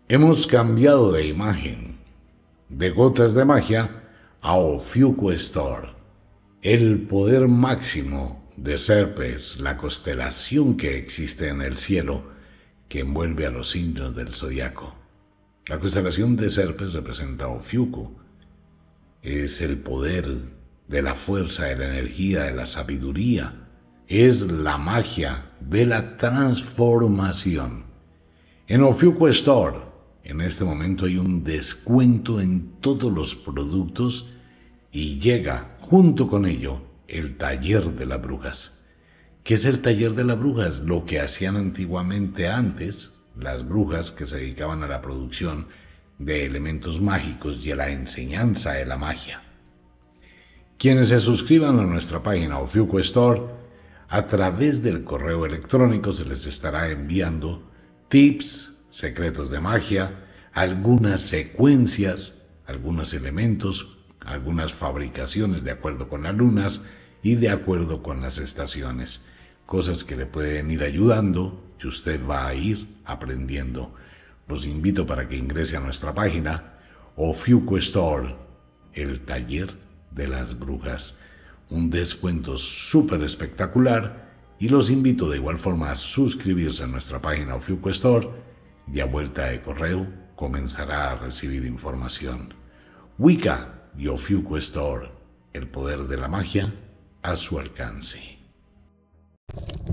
Hemos cambiado de imagen, de gotas de magia a Ofiuco Store, el poder máximo de Serpes, la constelación que existe en el cielo que envuelve a los signos del zodiaco. La constelación de Serpes representa a Ofiuco, es el poder de la fuerza, de la energía, de la sabiduría, es la magia de la transformación. En Ofiuco Store, en este momento hay un descuento en todos los productos y llega junto con ello el taller de las brujas. ¿Qué es el taller de las brujas? Lo que hacían antiguamente antes las brujas que se dedicaban a la producción de elementos mágicos y a la enseñanza de la magia. Quienes se suscriban a nuestra página Ofiuco Store, a través del correo electrónico se les estará enviando tips, secretos de magia, algunas secuencias, algunos elementos, algunas fabricaciones de acuerdo con las lunas y de acuerdo con las estaciones. Cosas que le pueden ir ayudando y usted va a ir aprendiendo. Los invito para que ingrese a nuestra página Ofiuco Store, el taller de las brujas. Un descuento súper espectacular y los invito de igual forma a suscribirse a nuestra página Ofiuco Store y a vuelta de correo comenzará a recibir información. Wicca y Ofiuco Store, el poder de la magia a su alcance.